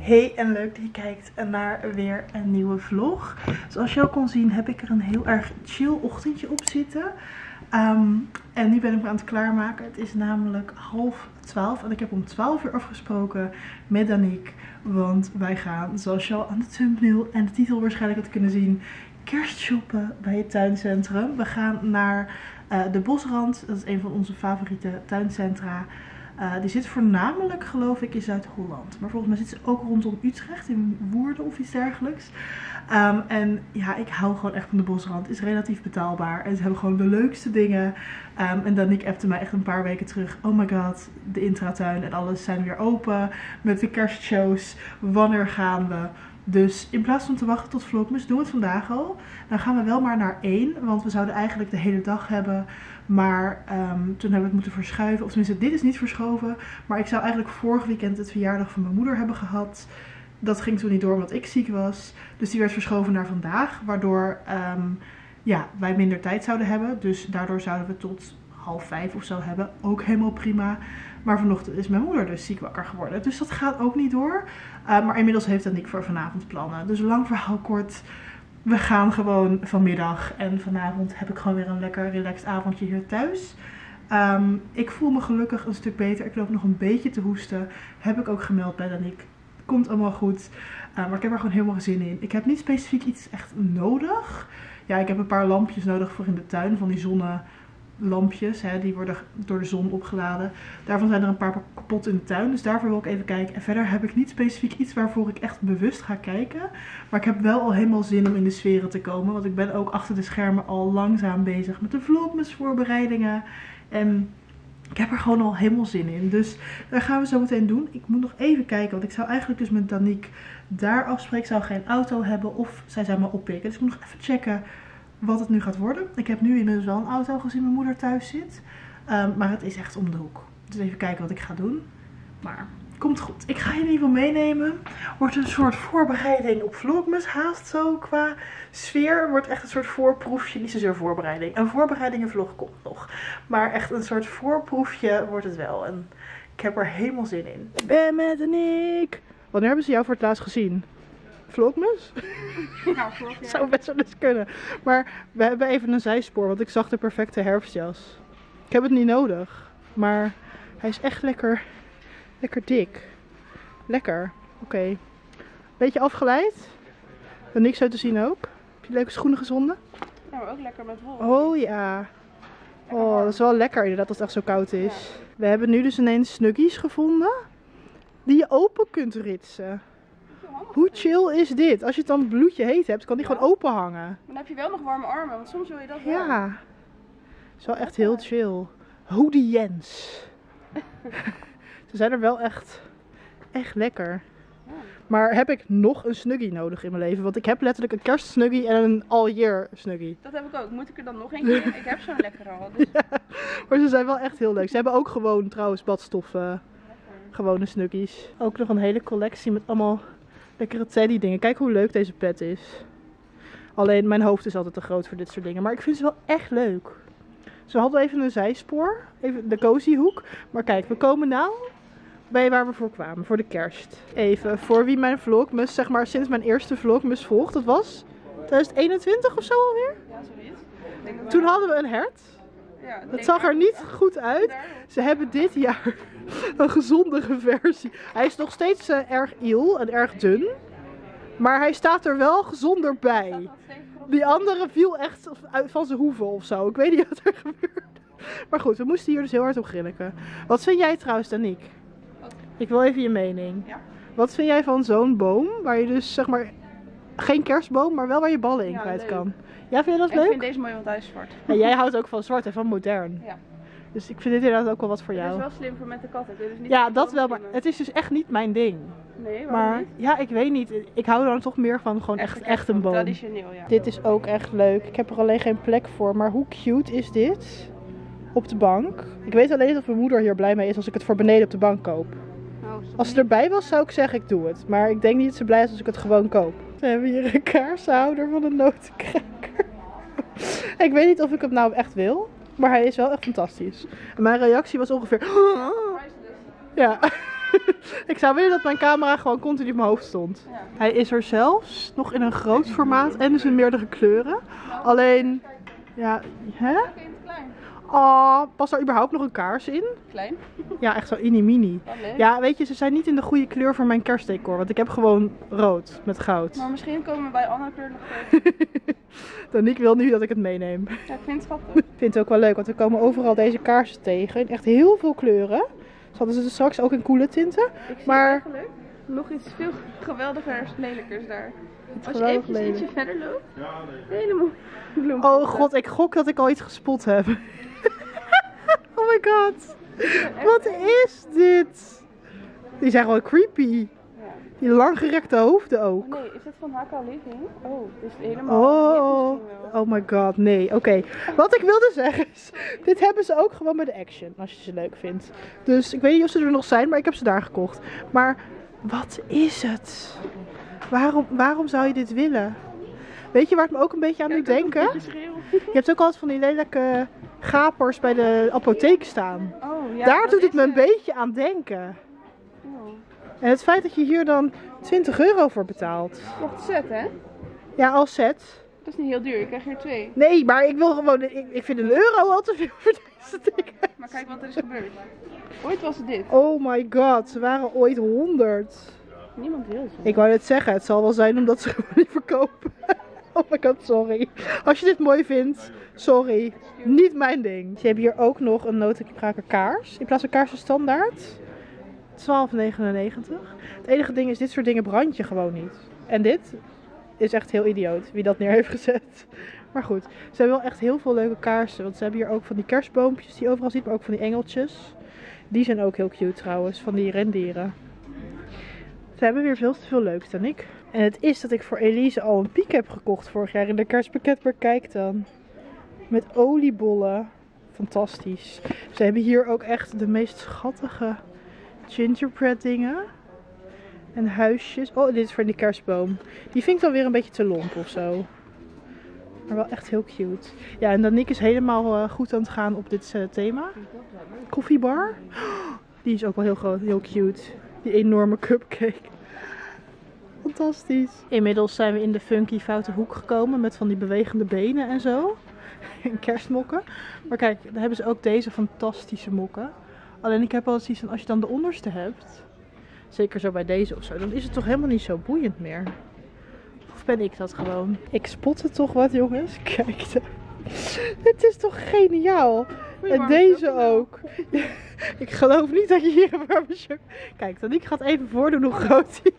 Hey en leuk dat je kijkt naar weer een nieuwe vlog. Zoals je al kon zien heb ik er een heel erg chill ochtendje op zitten. En nu ben ik me aan het klaarmaken. Het is namelijk 11:30 en ik heb om 12 uur afgesproken met Danique. Want wij gaan, zoals je al aan de thumbnail en de titel waarschijnlijk had kunnen zien, kerstshoppen bij het tuincentrum. We gaan naar de Bosrand. Dat is een van onze favoriete tuincentra. Die zit voornamelijk, geloof ik, in Zuid-Holland. Maar volgens mij zit ze ook rondom Utrecht, in Woerden of iets dergelijks. En ja, ik hou gewoon echt van de Bosrand. Het is relatief betaalbaar. En ze hebben gewoon de leukste dingen. En Danique appte mij echt een paar weken terug. Oh my god, de intratuin en alles zijn weer open. Met de kerstshows. Wanneer gaan we? Dus in plaats van te wachten tot Vlogmas, doen we het vandaag al. Dan gaan we wel maar naar 1. Want we zouden eigenlijk de hele dag hebben. Maar toen hebben we het moeten verschuiven. Of tenminste, dit is niet verschoven. Maar ik zou eigenlijk vorig weekend het verjaardag van mijn moeder hebben gehad. Dat ging toen niet door omdat ik ziek was. Dus die werd verschoven naar vandaag. Waardoor wij minder tijd zouden hebben. Dus daardoor zouden we tot 4:30 of zo hebben. Ook helemaal prima. Maar vanochtend is mijn moeder dus ziek wakker geworden. Dus dat gaat ook niet door. Maar inmiddels heeft Danique voor vanavond plannen. Dus lang verhaal kort. We gaan gewoon vanmiddag. En vanavond heb ik gewoon weer een lekker relaxed avondje hier thuis. Ik voel me gelukkig een stuk beter. Ik loop nog een beetje te hoesten. Heb ik ook gemeld bij Danique. Komt allemaal goed. Maar ik heb er gewoon helemaal zin in. Ik heb niet specifiek iets echt nodig. Ja, ik heb een paar lampjes nodig voor in de tuin. Van die zonnelampjes. Die worden door de zon opgeladen. Daarvan zijn er een paar kapot in de tuin. Dus daarvoor wil ik even kijken. En verder heb ik niet specifiek iets waarvoor ik echt bewust ga kijken. Maar ik heb wel al helemaal zin om in de sferen te komen. Want ik ben ook achter de schermen al langzaam bezig met de vlogmas voorbereidingen. En ik heb er gewoon al helemaal zin in. Dus daar gaan we zo meteen doen. Ik moet nog even kijken. Want ik zou eigenlijk dus met Danique daar afspreken. Ik zou geen auto hebben. Of zij zou me oppikken. Dus ik moet nog even checken wat het nu gaat worden. Ik heb nu inmiddels wel een auto gezien mijn moeder thuis zit. Maar het is echt om de hoek. Dus even kijken wat ik ga doen. Maar komt goed. Ik ga je in ieder geval meenemen. Wordt een soort voorbereiding op Vlogmas. Haast zo qua sfeer. Wordt echt een soort voorproefje. Niet zozeer voorbereiding. Een voorbereidingenvlog komt nog. Maar echt een soort voorproefje wordt het wel. En ik heb er helemaal zin in. Ik ben met Danique. Wanneer hebben ze jou voor het laatst gezien? Vlogmas? Nou, vlog, ja. Zou best wel eens kunnen. Maar we hebben even een zijspoor. Want ik zag de perfecte herfstjas. Ik heb het niet nodig. Maar hij is echt lekker dik. Lekker. Oké. Beetje afgeleid. En niks uit te zien ook. Heb je leuke schoenen gezonden? Ja, maar ook lekker met wol. Oh ja. Oh, dat is wel lekker inderdaad als het echt zo koud is. Ja. We hebben nu dus ineens snuggies gevonden. Die je open kunt ritsen. Hoe chill is dit? Als je het dan bloedje heet hebt, kan die gewoon open hangen. Maar dan heb je wel nog warme armen, want soms wil je dat wel. Ja. Het is wel echt heel chill. Hoodie Jens. Ze zijn er wel echt lekker. Ja. Maar heb ik nog een snuggie nodig in mijn leven? Want ik heb letterlijk een kerstsnuggie en een all-year snuggie. Dat heb ik ook. Moet ik er dan nog eentje in? Ik heb zo'n lekkere al. Dus... Ja, maar ze zijn wel echt heel leuk. Ze hebben ook gewoon trouwens badstoffen. Gewone snuggies. Ook nog een hele collectie met allemaal lekkere teddy dingen. Kijk hoe leuk deze pet is. Alleen mijn hoofd is altijd te groot voor dit soort dingen. Maar ik vind ze wel echt leuk. Ze hadden even een zijspoor. Even de cozy hoek. Maar kijk, we komen nou bij waar we voor kwamen. Voor de kerst. Even voor wie mijn vlogmas, zeg maar sinds mijn eerste vlogmas volgt. Dat was 2021 of zo alweer. Ja, zoiets. Toen hadden we een hert. Ja, dat zag er niet goed uit. Ze hebben dit jaar een gezondere versie. Hij is nog steeds erg iel en erg dun. Maar hij staat er wel gezonder bij. Die andere viel echt van zijn hoeven of zo. Ik weet niet wat er gebeurde. Maar goed, we moesten hier dus heel hard op grinniken. Wat vind jij trouwens, Danique? Ik wil even je mening. Ja? Wat vind jij van zo'n boom? Waar je dus zeg maar geen kerstboom, maar wel waar je ballen in kwijt kan. Ja, vind je dat leuk? Ik vind deze mooi, want hij is zwart. En jij houdt ook van zwart en van modern. Ja. Dus ik vind dit inderdaad ook wel wat voor jou. Het is wel slim voor met de katten. Dit is niet Ja, dat wel, maar het is dus echt niet mijn ding. Nee, maar niet? Ja, ik weet niet. Ik hou dan toch meer van gewoon echt een boom. Traditioneel, ja. Dit is ook echt leuk. Ik heb er alleen geen plek voor. Maar hoe cute is dit? Op de bank. Ik weet alleen dat mijn moeder hier blij mee is als ik het voor beneden op de bank koop. Als ze erbij was, zou ik zeggen ik doe het. Maar ik denk niet dat ze blij is als ik het gewoon koop. We hebben hier een kaarsenhouder van een notenkraker. Ik weet niet of ik hem nou echt wil. Maar hij is wel echt fantastisch. En mijn reactie was ongeveer... Ja. Ik zou willen dat mijn camera gewoon continu op mijn hoofd stond. Ja. Hij is er zelfs nog in een groot formaat en dus in meerdere kleuren. Alleen, ja, hè? Oké, te klein. Oh, past er überhaupt nog een kaars in? Klein? Ja, echt zo mini-mini. Wel leuk. Ja, weet je, ze zijn niet in de goede kleur voor mijn kerstdecor. Want ik heb gewoon rood met goud. Maar misschien komen we bij andere kleur nog tegen. Danique wil nu dat ik het meeneem. Ja, ik vind het schattig. Ik vind het ook wel leuk, want we komen overal deze kaarsen tegen. In echt heel veel kleuren. Ze hadden ze straks ook in coole tinten. Ik zie Maar eigenlijk nog iets veel geweldigers, lelijkers daar. Als je geweldig eventjes lelijk. ietsje verder loopt. Helemaal bloem. Oh god, ik gok dat ik al iets gespot heb. Oh my god. Wat is dit? Die zijn gewoon creepy. Ja. Die langgerekte hoofden ook. Oh nee, is dit van Haka Living? Oh, dit is helemaal wit Oh, misschien wel. oh my god, nee. Oké, wat ik wilde zeggen is, dit hebben ze ook gewoon bij de Action, als je ze leuk vindt. Dus ik weet niet of ze er nog zijn, maar ik heb ze daar gekocht. Maar wat is het? Waarom zou je dit willen? Weet je waar het me ook een beetje aan doet denken? Een beetje schreeuw. Je hebt ook altijd van die lelijke gapers bij de apotheek staan. Oh, ja, Daar dat doet het is me een beetje aan denken. Oh. En het feit dat je hier dan 20 euro voor betaalt. Nog te set, hè? Ja, als set. Dat is niet heel duur, je krijgt hier 2. Nee, maar ik wil gewoon. Ik vind een euro al te veel voor deze dingen. Maar kijk wat er is gebeurd. Ooit was het dit. Oh my god, ze waren ooit 100. Niemand wil ze. Ik wou net zeggen, het zal wel zijn omdat ze gewoon niet verkopen. Oh my god, sorry. Als je dit mooi vindt, sorry. Niet mijn ding. Ze hebben hier ook nog een notenkraker kaars. In plaats van kaarsen standaard. 12,99. Het enige ding is, dit soort dingen brand je gewoon niet. En dit is echt heel idioot, wie dat neer heeft gezet. Maar goed, ze hebben wel echt heel veel leuke kaarsen. Want ze hebben hier ook van die kerstboompjes die je overal ziet, maar ook van die engeltjes. Die zijn ook heel cute trouwens, van die rendieren. Ze hebben weer veel te veel leuks, Danique. En het is dat ik voor Elise al een piek heb gekocht vorig jaar in de kerstpakket. Maar kijk dan. Met oliebollen. Fantastisch. Ze hebben hier ook echt de meest schattige gingerbread dingen. En huisjes. Oh, dit is voor die kerstboom. Die vind ik dan weer een beetje te lomp of zo. Maar wel echt heel cute. Ja, en Danique is helemaal goed aan het gaan op dit thema. Koffiebar. Die is ook wel heel groot, heel cute. Die enorme cupcake. Fantastisch. Inmiddels zijn we in de funky foute hoek gekomen met van die bewegende benen en zo. En kerstmokken. Maar kijk, dan hebben ze ook deze fantastische mokken. Alleen ik heb altijd iets van, als je dan de onderste hebt, zeker zo bij deze of zo, dan is het toch helemaal niet zo boeiend meer. Of ben ik dat gewoon? Ik spot het toch wat, jongens. Kijk dan. Het is toch geniaal. En deze ook. Ik geloof niet dat je hier een barbecue... Kijk, Danique gaat even voordoen hoe groot die...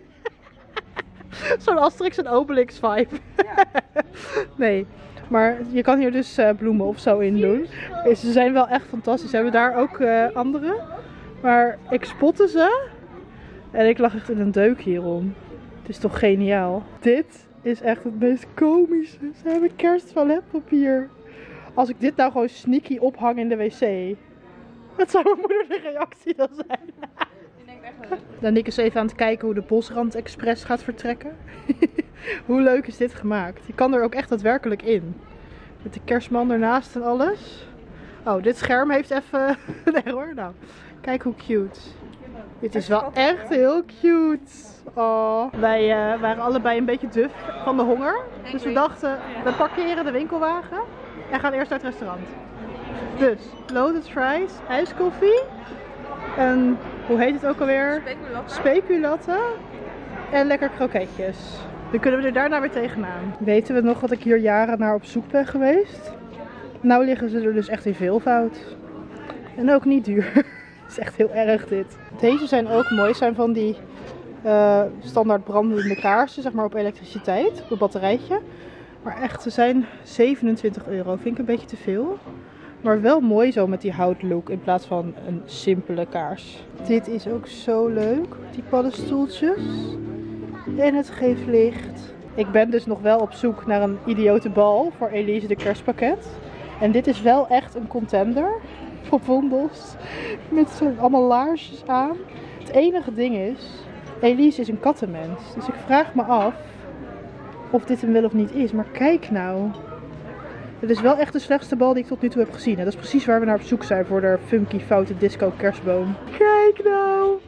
Zo'n Asterix en Obelix vibe. Ja. Nee, maar je kan hier dus bloemen of zo in doen. Ze zijn wel echt fantastisch. We hebben daar ook andere. Maar ik spotte ze. En ik lag echt in een deuk hierom. Het is toch geniaal. Dit is echt het meest komische. Ze hebben kersttoiletpapier. Als ik dit nou gewoon sneaky ophang in de wc. Wat zou mijn moeder de reactie dan zijn? Die denkt echt wel. Danique is even aan het kijken hoe de Bosrand Express gaat vertrekken. Hoe leuk is dit gemaakt? Je kan er ook echt daadwerkelijk in. Met de kerstman ernaast en alles. Oh, dit scherm heeft even... Nee hoor, nou. Kijk hoe cute. Dit is wel echt heel cute. Oh. Wij waren allebei een beetje duf van de honger. Dus we dachten, we parkeren de winkelwagen en gaan eerst naar het restaurant. Dus, loaded fries, ijskoffie. En hoe heet het ook alweer? Speculatten. En lekker kroketjes. Dan kunnen we er daarna weer tegenaan. Weten we nog dat ik hier jaren naar op zoek ben geweest? Nou liggen ze er dus echt in veelvoud. En ook niet duur. Het is echt heel erg dit. Deze zijn ook mooi. Zijn van die standaard brandende kaarsen, zeg maar op elektriciteit. Op een batterijtje. Maar echt, ze zijn 27 euro. Vind ik een beetje te veel. Maar wel mooi zo met die houtlook in plaats van een simpele kaars. Dit is ook zo leuk. Die paddenstoeltjes. En het geeft licht. Ik ben dus nog wel op zoek naar een idiote bal voor Elise de kerstpakket. En dit is wel echt een contender. Op wondels. Met zo allemaal laarsjes aan. Het enige ding is, Elise is een kattenmens. Dus ik vraag me af of dit hem wel of niet is. Maar kijk nou. Het is wel echt de slechtste bal die ik tot nu toe heb gezien. En dat is precies waar we naar op zoek zijn voor de funky foute disco kerstboom. Kijk nou.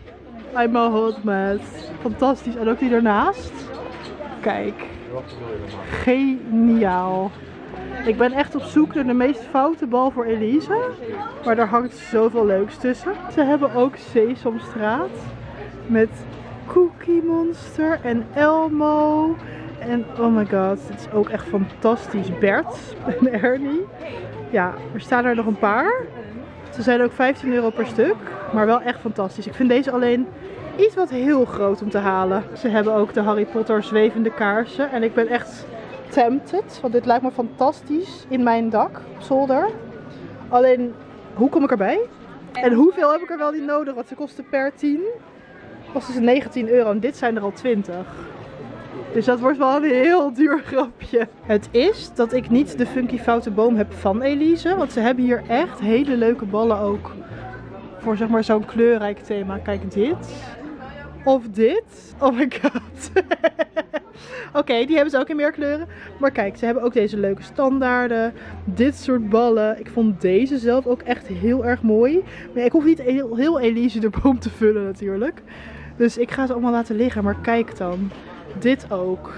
I'm a hot mess. Fantastisch. En ook die ernaast. Kijk. Geniaal. Ik ben echt op zoek naar de meest foute bal voor Elise. Maar daar hangt zoveel leuks tussen. Ze hebben ook Sesamstraat. Met Cookie Monster en Elmo. En oh my god, het is ook echt fantastisch. Bert en Ernie. Ja, er staan er nog een paar. Ze zijn ook €15 per stuk. Maar wel echt fantastisch. Ik vind deze alleen iets wat heel groot om te halen. Ze hebben ook de Harry Potter zwevende kaarsen. En ik ben echt tempted. Want dit lijkt me fantastisch in mijn dak op zolder. Alleen, hoe kom ik erbij? En hoeveel heb ik er wel niet nodig? Want ze kosten per 10. Kosten ze €19 en dit zijn er al 20. Dus dat wordt wel een heel duur grapje. Het is dat ik niet de Funky Foute Boom heb van Elise. Want ze hebben hier echt hele leuke ballen ook. Voor zeg maar zo'n kleurrijk thema. Kijk dit. Of dit. Oh my god. Oké, die hebben ze ook in meer kleuren. Maar kijk, ze hebben ook deze leuke standaarden. Dit soort ballen. Ik vond deze zelf ook echt heel erg mooi. Maar ik hoef niet heel Elise de boom te vullen natuurlijk. Dus ik ga ze allemaal laten liggen. Maar kijk dan. Dit ook.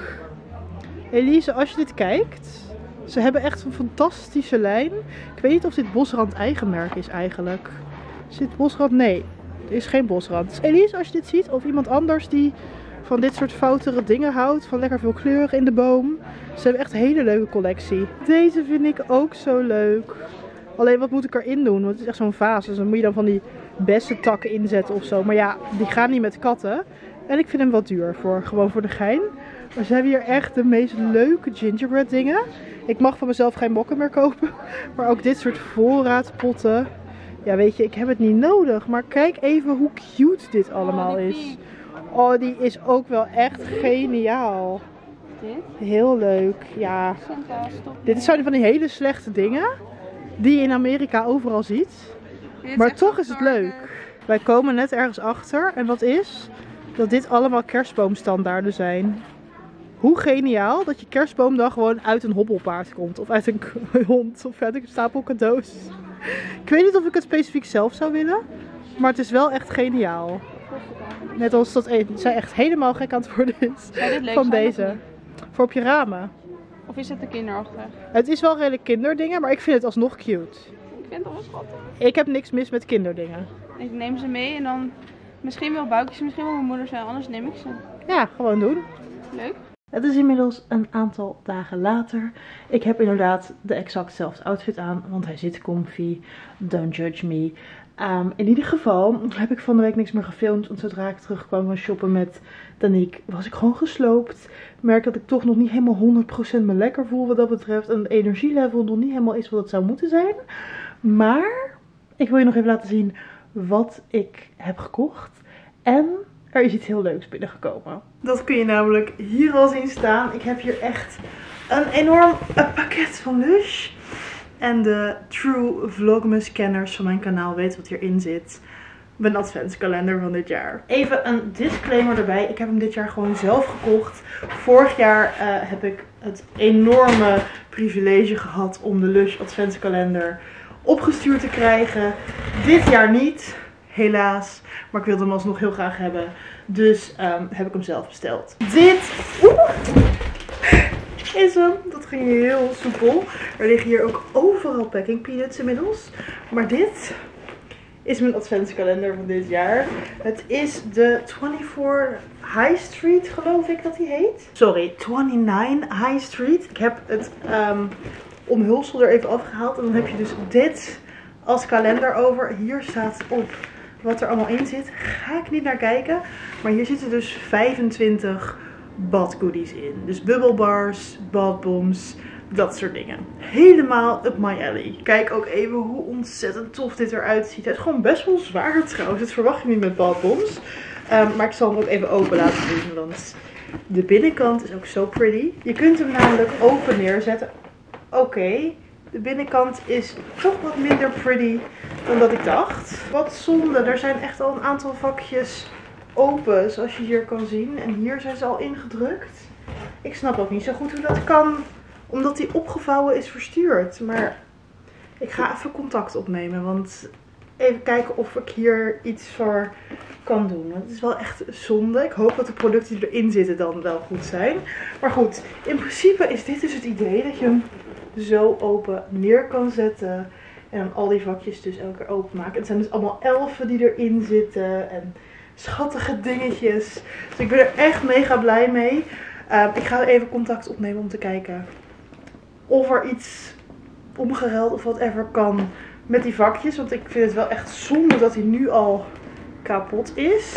Elise, als je dit kijkt. Ze hebben echt een fantastische lijn. Ik weet niet of dit Bosrand eigen merk is eigenlijk. Is dit Bosrand? Nee. Er is geen Bosrand. Dus Elise, als je dit ziet. Of iemand anders die van dit soort foutere dingen houdt. Van lekker veel kleuren in de boom. Ze hebben echt een hele leuke collectie. Deze vind ik ook zo leuk. Alleen wat moet ik erin doen? Want het is echt zo'n vaas. Dus dan moet je dan van die bessentakken inzetten of zo. Maar ja, die gaan niet met katten. En ik vind hem wat duur. Gewoon voor de gein. Maar ze hebben hier echt de meest leuke gingerbread dingen. Ik mag van mezelf geen mokken meer kopen. Maar ook dit soort voorraadpotten. Ja, weet je, ik heb het niet nodig. Maar kijk even hoe cute dit allemaal is. Oh, die is ook wel echt geniaal. Dit? Heel leuk, ja. Dit zijn van die hele slechte dingen. Die je in Amerika overal ziet. Maar toch is het leuk. Wij komen net ergens achter. En wat is? Dat dit allemaal kerstboomstandaarden zijn. Hoe geniaal dat je kerstboomdag gewoon uit een hobbelpaard komt. Of uit een hond. Of uit een stapel cadeaus. Ik weet niet of ik het specifiek zelf zou willen. Maar het is wel echt geniaal. Net als dat zij echt helemaal gek aan het worden is. Van deze. Voor op je ramen. Of is het de kinderachtig? Het is wel redelijk kinderdingen. Maar ik vind het alsnog cute. Ik vind het wel schattig. Ik heb niks mis met kinderdingen. Ik neem ze mee en dan misschien wel buikjes. Misschien wel mijn moeder zijn. Anders neem ik ze. Ja, gewoon doen. Leuk. Het is inmiddels een aantal dagen later. Ik heb inderdaad de exact zelfde outfit aan, want hij zit comfy. Don't judge me. In ieder geval heb ik van de week niks meer gefilmd, want zodra ik terugkwam van shoppen met Danique was ik gewoon gesloopt. Ik merk dat ik toch nog niet helemaal 100% me lekker voel wat dat betreft. En het energielevel nog niet helemaal is wat het zou moeten zijn. Maar ik wil je nog even laten zien wat ik heb gekocht. En er is iets heel leuks binnengekomen. Dat kun je namelijk hier al zien staan. Ik heb hier echt een enorm pakket van Lush. En de True Vlogmas kenners van mijn kanaal weten wat hierin zit. Mijn adventskalender van dit jaar. Even een disclaimer erbij. Ik heb hem dit jaar gewoon zelf gekocht. Vorig jaar heb ik het enorme privilege gehad om de Lush adventskalender opgestuurd te krijgen. Dit jaar niet. Helaas. Maar ik wilde hem alsnog heel graag hebben. Dus heb ik hem zelf besteld. Dit is hem. Dat ging heel soepel. Er liggen hier ook overal packing peanuts inmiddels. Maar dit is mijn adventskalender van dit jaar. Het is de 24 High Street, geloof ik dat die heet. Sorry, 29 High Street. Ik heb het omhulsel er even afgehaald. En dan heb je dus dit als kalender over. Hier staat op wat er allemaal in zit. Ga ik niet naar kijken. Maar hier zitten dus 25 badgoodies in. Dus bubbelbars, badbombs, dat soort dingen. Helemaal up my alley. Kijk ook even hoe ontzettend tof dit eruit ziet. Het is gewoon best wel zwaar trouwens. Dat verwacht je niet met badbombs. Maar ik zal hem ook even open laten doen. Want de binnenkant is ook zo pretty. Je kunt hem namelijk open neerzetten. Oké. De binnenkant is toch wat minder pretty dan dat ik dacht. Wat zonde. Er zijn echt al een aantal vakjes open, zoals je hier kan zien. En hier zijn ze al ingedrukt. Ik snap ook niet zo goed hoe dat kan, omdat die opgevouwen is verstuurd. Maar ik ga even contact opnemen, want even kijken of ik hier iets voor kan doen. Want het is wel echt zonde. Ik hoop dat de producten die erin zitten dan wel goed zijn. Maar goed, in principe is dit dus het idee dat je hem zo open neer kan zetten. En dan al die vakjes dus elke keer openmaken. Het zijn dus allemaal elfen die erin zitten. En schattige dingetjes. Dus ik ben er echt mega blij mee. Ik ga even contact opnemen om te kijken of er iets omgeruild of whatever kan met die vakjes. Want ik vind het wel echt zonde dat hij nu al kapot is.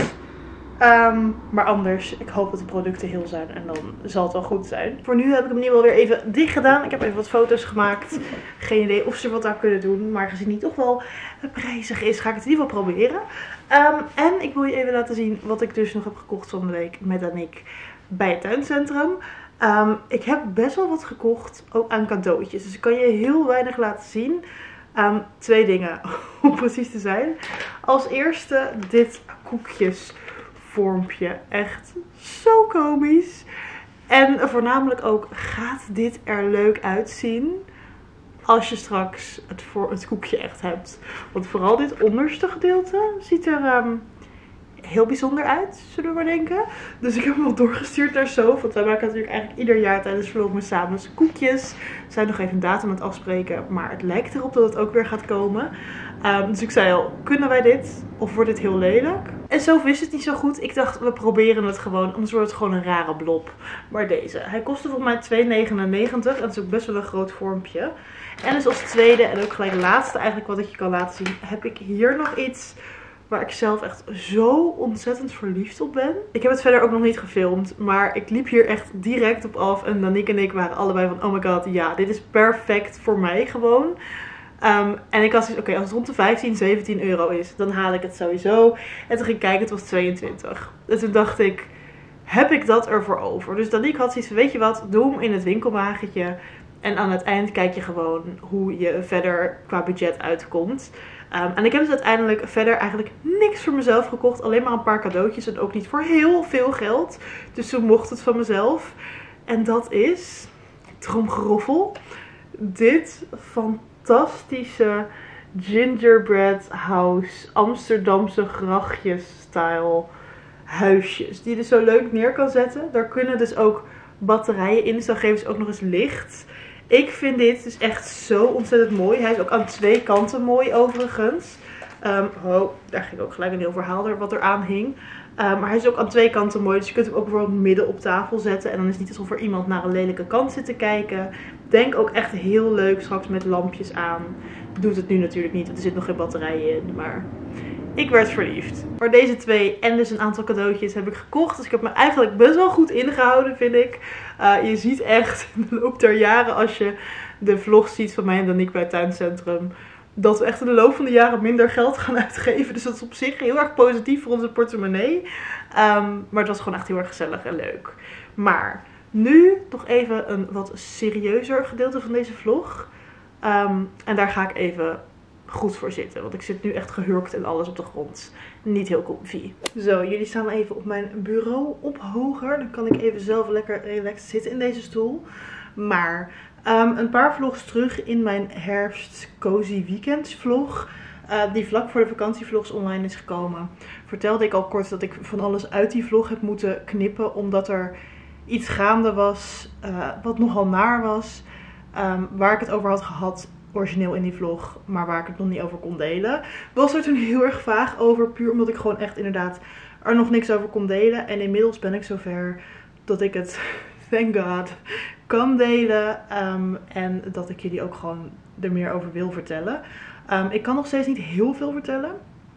Maar anders, ik hoop dat de producten heel zijn en dan zal het wel goed zijn. Voor nu heb ik hem in ieder geval weer even dicht gedaan. Ik heb even wat foto's gemaakt. Geen idee of ze wat aan kunnen doen. Maar gezien hij toch wel prijzig is, ga ik het in ieder geval proberen. En ik wil je even laten zien wat ik dus nog heb gekocht van de week met Aniek bij het tuincentrum. Ik heb best wel wat gekocht, ook aan cadeautjes. Dus ik kan je heel weinig laten zien. 2 dingen, om precies te zijn. Als eerste dit koekjesvormpje. Echt zo komisch. En voornamelijk ook, gaat dit er leuk uitzien als je straks het koekje echt hebt. Want vooral dit onderste gedeelte ziet er heel bijzonder uit, zullen we maar denken. Dus ik heb hem al doorgestuurd naar Sof. Want wij maken natuurlijk eigenlijk ieder jaar tijdens Vlogmas samen koekjes. We zijn nog even een datum aan het afspreken. Maar het lijkt erop dat het ook weer gaat komen. Dus ik zei al, kunnen wij dit? Of wordt dit heel lelijk? En Sof wist het niet zo goed. Ik dacht, we proberen het gewoon. Anders wordt het gewoon een rare blob. Maar deze. Hij kostte volgens mij €2,99. En dat is ook best wel een groot vormpje. En dus als tweede en ook gelijk laatste eigenlijk wat ik je kan laten zien. Heb ik hier nog iets waar ik zelf echt zo ontzettend verliefd op ben. Ik heb het verder ook nog niet gefilmd. Maar ik liep hier echt direct op af. En Danique en ik waren allebei van, oh my god, ja, dit is perfect voor mij gewoon. En ik had zoiets, oké, als het rond de 15, 17 euro is, dan haal ik het sowieso. En toen ging ik kijken, het was 22. En toen dacht ik, heb ik dat ervoor over? Dus Danique had zoiets van, weet je wat, doe hem in het winkelwagentje. En aan het eind kijk je gewoon hoe je verder qua budget uitkomt. En ik heb dus uiteindelijk verder eigenlijk niks voor mezelf gekocht. Alleen maar een paar cadeautjes en ook niet voor heel veel geld. Dus toen mocht het van mezelf. En dat is, tromgeroffel, dit fantastische gingerbread house Amsterdamse grachtjes style huisjes. Die je dus zo leuk neer kan zetten. Daar kunnen dus ook batterijen in. Dus dan geven ze ook nog eens licht. Ik vind dit dus echt zo ontzettend mooi. Hij is ook aan 2 kanten mooi overigens. Daar ging ook gelijk een heel verhaal wat er aan hing. Maar hij is ook aan 2 kanten mooi. Dus je kunt hem ook bijvoorbeeld midden op tafel zetten. En dan is het niet alsof er iemand naar een lelijke kant zit te kijken. Denk ook echt heel leuk straks met lampjes aan. Doet het nu natuurlijk niet, want er zit nog geen batterij in. Maar ik werd verliefd. Maar deze 2 en dus een aantal cadeautjes heb ik gekocht. Dus ik heb me eigenlijk best wel goed ingehouden, vind ik. Je ziet echt in de loop der jaren, als je de vlog ziet van mij en Danique bij het tuincentrum, dat we echt in de loop van de jaren minder geld gaan uitgeven. Dus dat is op zich heel erg positief voor onze portemonnee. Maar het was gewoon echt heel erg gezellig en leuk. Maar nu nog even een wat serieuzer gedeelte van deze vlog. En daar ga ik even goed voor zitten. Want ik zit nu echt gehurkt en alles op de grond. Niet heel comfy. Zo, jullie staan even op mijn bureau op hoger. Dan kan ik even zelf lekker relaxed zitten in deze stoel. Maar een paar vlogs terug in mijn herfst cozy weekends vlog. Die vlak voor de vakantievlogs online is gekomen. Vertelde ik al kort dat ik van alles uit die vlog heb moeten knippen. Omdat er iets gaande was wat nogal naar was. Waar ik het over had gehad origineel in die vlog, maar waar ik het nog niet over kon delen. Was er toen heel erg vaag over, puur omdat ik gewoon echt inderdaad er nog niks over kon delen. En inmiddels ben ik zover dat ik het, thank god, kan delen. En dat ik jullie ook gewoon er meer over wil vertellen. Ik kan nog steeds niet heel veel vertellen.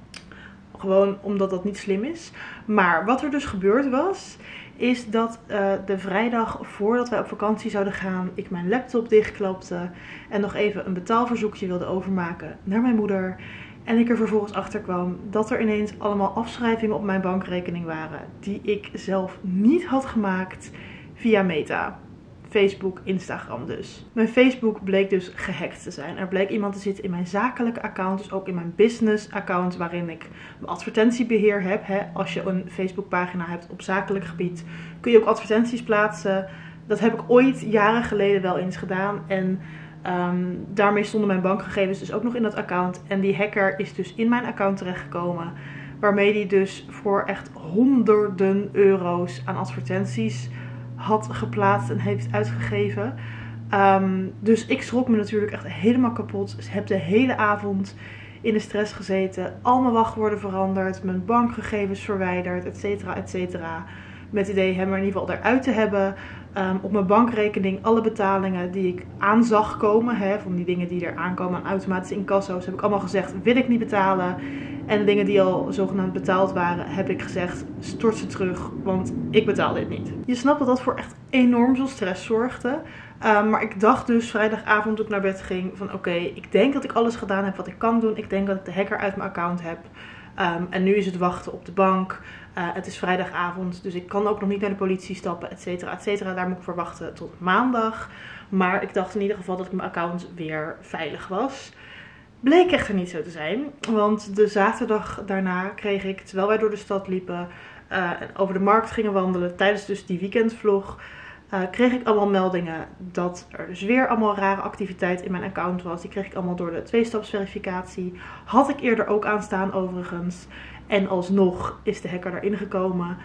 Gewoon omdat dat niet slim is. Maar wat er dus gebeurd was, is dat de vrijdag voordat wij op vakantie zouden gaan, ik mijn laptop dichtklapte en nog even een betaalverzoekje wilde overmaken naar mijn moeder. En ik er vervolgens achter kwam dat er ineens allemaal afschrijvingen op mijn bankrekening waren die ik zelf niet had gemaakt via Meta. Facebook, Instagram dus. Mijn Facebook bleek dus gehackt te zijn. Er bleek iemand te zitten in mijn zakelijke account, dus ook in mijn business account waarin ik mijn advertentiebeheer heb. Als je een Facebook pagina hebt op zakelijk gebied kun je ook advertenties plaatsen. Dat heb ik ooit jaren geleden wel eens gedaan. En Daarmee stonden mijn bankgegevens dus ook nog in dat account. En die hacker is dus in mijn account terechtgekomen. Waarmee die dus voor echt honderden euro's aan advertenties had geplaatst en heeft uitgegeven. Dus ik schrok me natuurlijk echt helemaal kapot. Ik heb de hele avond in de stress gezeten. Al mijn wachtwoorden veranderd. Mijn bankgegevens verwijderd. Etcetera, etcetera. Met het idee hem er in ieder geval eruit te hebben. Op mijn bankrekening alle betalingen die ik aan zag komen. Van die dingen die er aankomen aan automatische incasso's. Heb ik allemaal gezegd, wil ik niet betalen. En de dingen die al zogenaamd betaald waren, heb ik gezegd, stort ze terug. Want ik betaal dit niet. Je snapt dat dat voor echt enorm veel stress zorgde. Maar ik dacht dus vrijdagavond toen ik naar bed ging van oké, ik denk dat ik alles gedaan heb wat ik kan doen. Ik denk dat ik de hacker uit mijn account heb. En nu is het wachten op de bank. Het is vrijdagavond, dus ik kan ook nog niet naar de politie stappen, etcetera, etcetera. Daar moet ik voor wachten tot maandag. Maar ik dacht in ieder geval dat mijn account weer veilig was. Bleek echter niet zo te zijn. Want de zaterdag daarna kreeg ik, terwijl wij door de stad liepen en over de markt gingen wandelen, tijdens dus die weekendvlog, kreeg ik allemaal meldingen dat er dus weer allemaal rare activiteit in mijn account was. Die kreeg ik allemaal door de 2-stapsverificatie. Had ik eerder ook aanstaan overigens. En alsnog is de hacker daarin gekomen.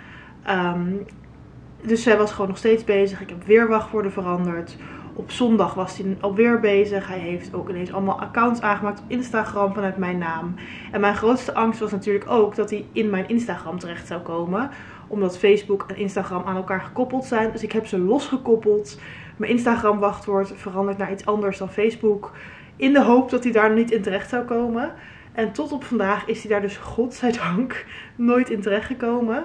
Dus zij was gewoon nog steeds bezig. Ik heb weer wachtwoorden veranderd. Op zondag was hij alweer bezig. Hij heeft ook ineens allemaal accounts aangemaakt op Instagram vanuit mijn naam. En mijn grootste angst was natuurlijk ook dat hij in mijn Instagram terecht zou komen. Omdat Facebook en Instagram aan elkaar gekoppeld zijn. Dus ik heb ze losgekoppeld. Mijn Instagram wachtwoord veranderd naar iets anders dan Facebook. In de hoop dat hij daar niet in terecht zou komen. En tot op vandaag is hij daar dus godzijdank nooit in terecht gekomen.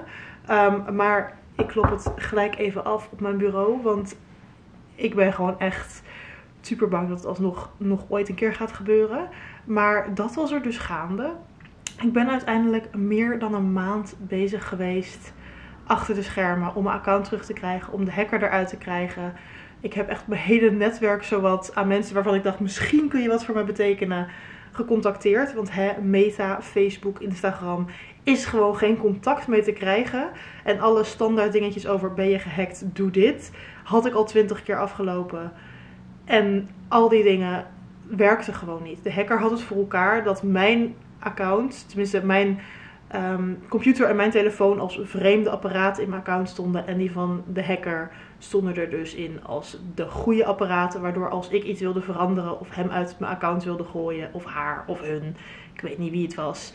Maar ik klop het gelijk even af op mijn bureau. Want ik ben gewoon echt super bang dat het alsnog nog ooit een keer gaat gebeuren. Maar dat was er dus gaande. Ik ben uiteindelijk meer dan een maand bezig geweest achter de schermen om mijn account terug te krijgen. Om de hacker eruit te krijgen. Ik heb echt mijn hele netwerk zowat aan mensen waarvan ik dacht misschien kun je wat voor mij betekenen gecontacteerd. Want Meta, Facebook, Instagram is gewoon geen contact mee te krijgen. En alle standaard dingetjes over ben je gehackt, doe dit. Had ik al 20 keer afgelopen. En al die dingen werkten gewoon niet. De hacker had het voor elkaar dat mijn account, tenminste mijn computer en mijn telefoon als vreemde apparaten in mijn account stonden. En die van de hacker stonden er dus in als de goede apparaten. Waardoor als ik iets wilde veranderen of hem uit mijn account wilde gooien. Of haar of hun. Ik weet niet wie het was.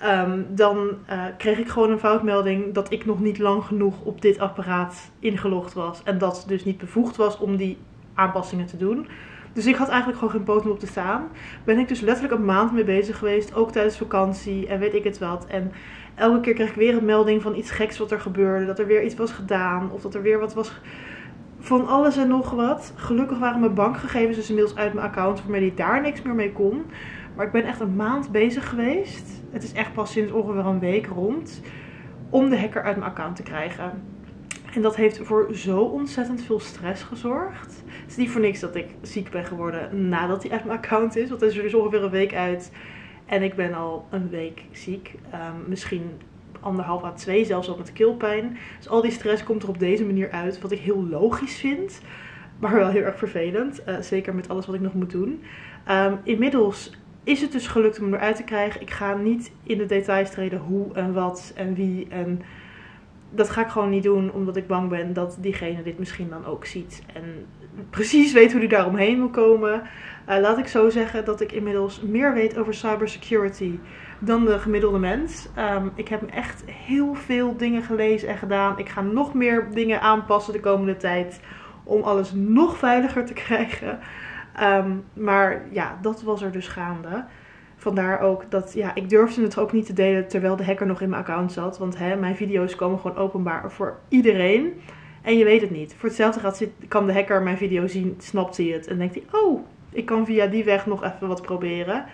Dan kreeg ik gewoon een foutmelding dat ik nog niet lang genoeg op dit apparaat ingelogd was. En dat dus niet bevoegd was om die aanpassingen te doen. Dus ik had eigenlijk gewoon geen poot meer op te staan. Ben ik dus letterlijk een maand mee bezig geweest. Ook tijdens vakantie en weet ik het wat. En elke keer kreeg ik weer een melding van iets geks wat er gebeurde. Dat er weer iets was gedaan. Of dat er weer wat was. Van alles en nog wat. Gelukkig waren mijn bankgegevens dus inmiddels uit mijn account. Waarmee ik daar niks meer mee kon. Maar ik ben echt een maand bezig geweest. Het is echt pas sinds ongeveer een week rond. Om de hacker uit mijn account te krijgen. En dat heeft voor zo ontzettend veel stress gezorgd. Het is niet voor niks dat ik ziek ben geworden nadat hij uit mijn account is. Want hij is er dus ongeveer een week uit. En ik ben al een week ziek. Misschien 1,5 à 2, zelfs al met keelpijn. Dus al die stress komt er op deze manier uit. Wat ik heel logisch vind. Maar wel heel erg vervelend. Zeker met alles wat ik nog moet doen. Inmiddels is het dus gelukt om hem eruit te krijgen. Ik ga niet in de details treden hoe en wat en wie en dat ga ik gewoon niet doen, omdat ik bang ben dat diegene dit misschien dan ook ziet. En precies weet hoe hij daaromheen wil komen. Laat ik zo zeggen dat ik inmiddels meer weet over cybersecurity dan de gemiddelde mens. Ik heb echt heel veel dingen gelezen en gedaan. Ik ga nog meer dingen aanpassen de komende tijd om alles nog veiliger te krijgen. Maar ja, dat was er dus gaande. Vandaar ook dat, ja, ik durfde het ook niet te delen terwijl de hacker nog in mijn account zat. Want mijn video's komen gewoon openbaar voor iedereen. En je weet het niet. Voor hetzelfde kan de hacker mijn video zien, snapt hij het. En denkt hij, oh, ik kan via die weg nog even wat proberen.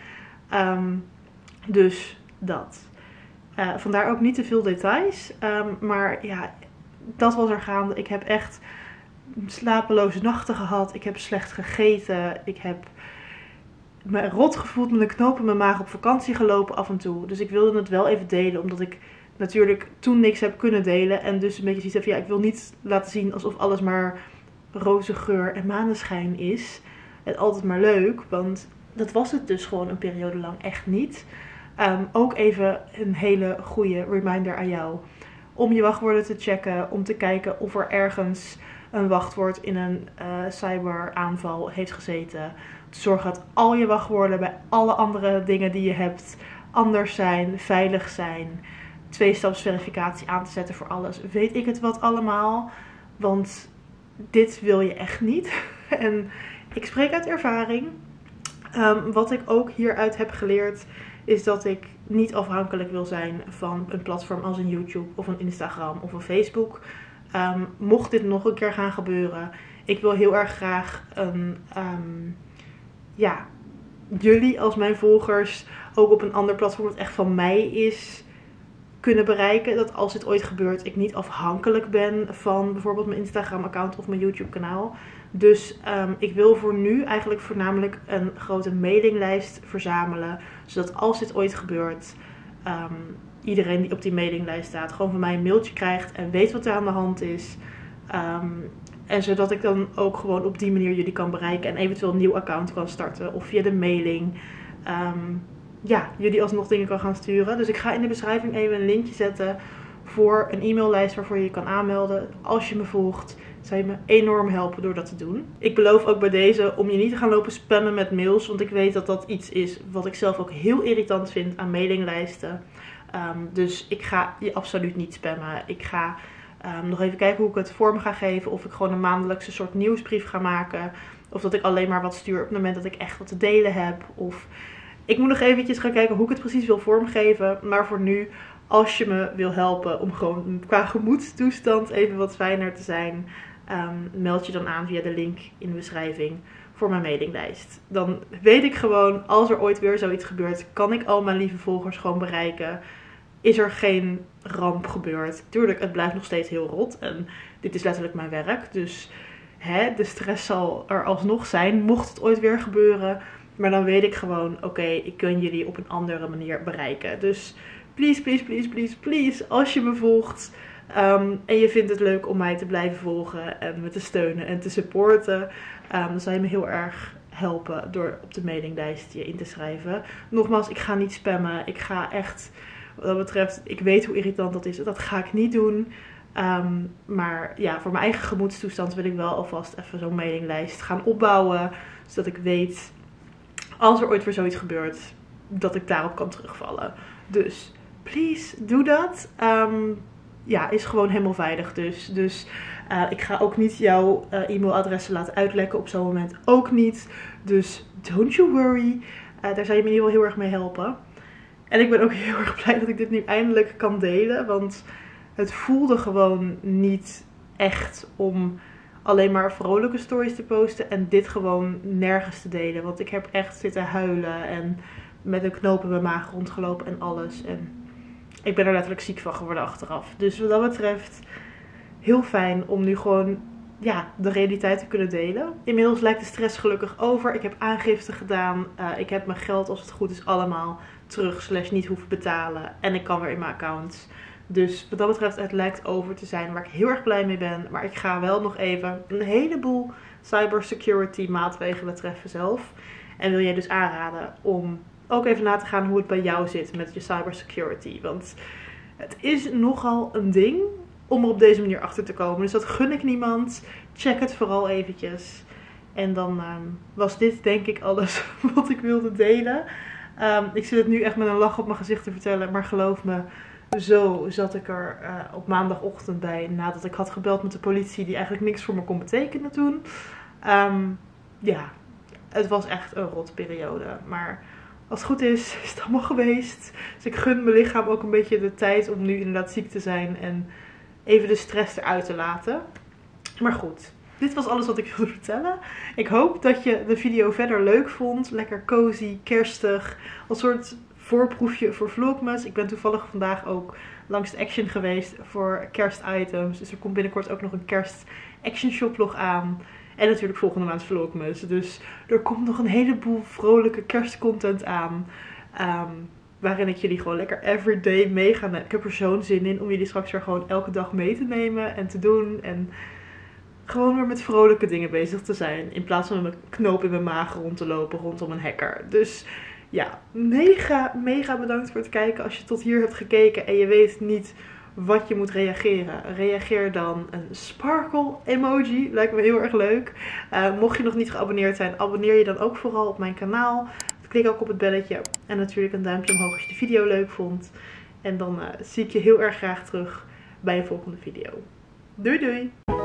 Dus dat. Vandaar ook niet te veel details. Maar ja, dat was er gaande. Ik heb echt slapeloze nachten gehad. Ik heb slecht gegeten. Ik heb me rot gevoeld met een knoop in mijn maag, op vakantie gelopen af en toe. Dus ik wilde het wel even delen, omdat ik natuurlijk toen niks heb kunnen delen. En dus een beetje zoiets heb van, ja, ik wil niet laten zien alsof alles maar roze geur en maneschijn is. het altijd maar leuk. Want dat was het dus gewoon een periode lang echt niet. Ook even een hele goede reminder aan jou. Om je wachtwoorden te checken. Om te kijken of er ergens een wachtwoord in een cyberaanval heeft gezeten. Te zorgen dat al je wachtwoorden bij alle andere dingen die je hebt anders zijn, veilig zijn. 2-stapsverificatie aan te zetten voor alles. Weet ik het wat allemaal. Want dit wil je echt niet. En ik spreek uit ervaring. Wat ik ook hieruit heb geleerd is dat ik niet afhankelijk wil zijn van een platform als een YouTube of een Instagram of een Facebook. Mocht dit nog een keer gaan gebeuren, ik wil heel erg graag jullie als mijn volgers ook op een ander platform dat echt van mij is kunnen bereiken. Dat als dit ooit gebeurt, ik niet afhankelijk ben van bijvoorbeeld mijn Instagram account of mijn YouTube kanaal. Dus ik wil voor nu eigenlijk voornamelijk een grote mailinglijst verzamelen. Zodat als dit ooit gebeurt, iedereen die op die mailinglijst staat gewoon van mij een mailtje krijgt en weet wat er aan de hand is. En zodat ik dan ook gewoon op die manier jullie kan bereiken en eventueel een nieuw account kan starten. Of via de mailing. Jullie alsnog dingen kan gaan sturen. Dus ik ga in de beschrijving even een linkje zetten voor een e-maillijst waarvoor je je kan aanmelden. Als je me volgt, zou je me enorm helpen door dat te doen. Ik beloof ook bij deze om je niet te gaan lopen spammen met mails. Want ik weet dat dat iets is wat ik zelf ook heel irritant vind aan mailinglijsten. Dus ik ga je absoluut niet spammen. Ik ga nog even kijken hoe ik het vorm ga geven. Of ik gewoon een maandelijkse soort nieuwsbrief ga maken. Of dat ik alleen maar wat stuur op het moment dat ik echt wat te delen heb. Of ik moet nog eventjes gaan kijken hoe ik het precies wil vormgeven. Maar voor nu, als je me wil helpen om gewoon qua gemoedstoestand even wat fijner te zijn, meld je dan aan via de link in de beschrijving voor mijn mailinglijst. Dan weet ik gewoon, als er ooit weer zoiets gebeurt, kan ik al mijn lieve volgers gewoon bereiken. Is er geen ramp gebeurd. Tuurlijk, het blijft nog steeds heel rot. En dit is letterlijk mijn werk. Dus de stress zal er alsnog zijn, mocht het ooit weer gebeuren. Maar dan weet ik gewoon, oké, ik kan jullie op een andere manier bereiken. Dus please, please, please, please, please, als je me volgt en je vindt het leuk om mij te blijven volgen en me te steunen en te supporten, dan zou je me heel erg helpen door op de mailinglijst je in te schrijven. Nogmaals, ik ga niet spammen. Ik ga echt, wat dat betreft, ik weet hoe irritant dat is. Dat ga ik niet doen. Maar ja, voor mijn eigen gemoedstoestand wil ik wel alvast even zo'n mailinglijst gaan opbouwen. Zodat ik weet, als er ooit weer zoiets gebeurt, dat ik daarop kan terugvallen. Dus please, doe dat. Is gewoon helemaal veilig dus. Dus ik ga ook niet jouw e-mailadressen laten uitlekken op zo'n moment. Ook niet. Dus don't you worry. Daar zou je me in ieder geval heel erg mee helpen. En ik ben ook heel erg blij dat ik dit nu eindelijk kan delen. Want het voelde gewoon niet echt om alleen maar vrolijke stories te posten. En dit gewoon nergens te delen. Want ik heb echt zitten huilen. En met een knoop in mijn maag rondgelopen en alles. En ik ben er letterlijk ziek van geworden achteraf. Dus wat dat betreft heel fijn om nu gewoon de realiteit te kunnen delen. Inmiddels lijkt de stress gelukkig over. Ik heb aangifte gedaan. Ik heb mijn geld, als het goed is, allemaal terug / niet hoeven betalen. En ik kan weer in mijn account. Dus wat dat betreft, het lijkt over te zijn, waar ik heel erg blij mee ben. Maar ik ga wel nog even een heleboel cybersecurity maatregelen treffen zelf. En wil jij dus aanraden om ook even na te gaan hoe het bij jou zit met je cybersecurity. Want het is nogal een ding om er op deze manier achter te komen. Dus dat gun ik niemand. Check het vooral eventjes. En dan was dit denk ik alles wat ik wilde delen. Ik zit het nu echt met een lach op mijn gezicht te vertellen. Maar geloof me, zo zat ik er op maandagochtend bij. Nadat ik had gebeld met de politie die eigenlijk niks voor me kon betekenen toen. Het was echt een rot periode. Maar als het goed is het allemaal geweest. Dus ik gun mijn lichaam ook een beetje de tijd om nu inderdaad ziek te zijn. En even de stress eruit te laten. Maar goed, dit was alles wat ik wilde vertellen. Ik hoop dat je de video verder leuk vond. Lekker cozy, kerstig. Als soort voorproefje voor Vlogmas. Ik ben toevallig vandaag ook langs de Action geweest voor kerstitems. Dus er komt binnenkort ook nog een kerst Action shoplog aan. En natuurlijk volgende maand Vlogmas. Dus er komt nog een heleboel vrolijke kerstcontent aan. Waarin ik jullie gewoon lekker everyday mee ga nemen. Ik heb er zo'n zin in om jullie straks weer gewoon elke dag mee te nemen en te doen. En gewoon weer met vrolijke dingen bezig te zijn. In plaats van met een knoop in mijn maag rond te lopen rondom een hacker. Dus ja, mega bedankt voor het kijken. Als je tot hier hebt gekeken en je weet niet wat je moet reageren. Reageer dan een sparkle emoji. Lijkt me heel erg leuk. Mocht je nog niet geabonneerd zijn, abonneer je dan ook vooral op mijn kanaal. Klik ook op het belletje. En natuurlijk een duimpje omhoog als je de video leuk vond. En dan zie ik je heel erg graag terug bij een volgende video. Doei doei!